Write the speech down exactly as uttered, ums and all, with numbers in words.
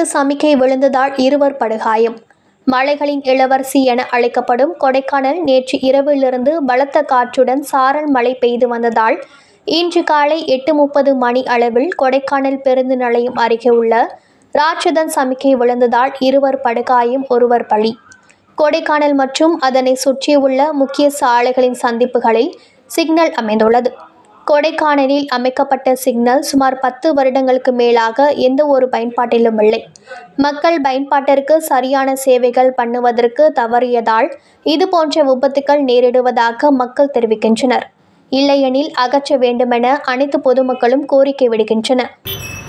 சமிக்கை விழுந்ததால் இருவர் படுகாயம். மலைகளின் இளவரசி என அழைக்கப்படும் கொடைக்கானல் நேற்று இரவிலிருந்து பலத்த காற்றுடன் சாரல் மழை பெய்து வந்ததால் இன்று காலை எட்டு முப்பது மணி அளவில் கொடைக்கானல் பேருந்து நிலையம் அருகே உள்ள ராட்சதன் சமிக்கை விழுந்ததால் இருவர் படுகாயம், ஒருவர் பலி. கொடைக்கானல் மற்றும் அதனை சுற்றியுள்ள முக்கிய சாலைகளின் சந்திப்புகளில் சிக்னல் அமைந்துள்ளது. கொடைக்கானலில் அமைக்கப்பட்ட சிக்னல் சுமார் பத்து வருடங்களுக்கு மேலாக எந்த ஒரு பயன்பாட்டிலும் இல்லை. மக்கள் பயன்பாட்டிற்கு சரியான சேவைகள் பண்ணுவதற்கு தவறியதால் இதுபோன்ற விபத்துக்கள் நேரிடுவதாக மக்கள் தெரிவிக்கின்றனர். இல்லையெனில் அகற்ற வேண்டுமென அனைத்து பொதுமக்களும் கோரிக்கை விடுக்கின்றனர்.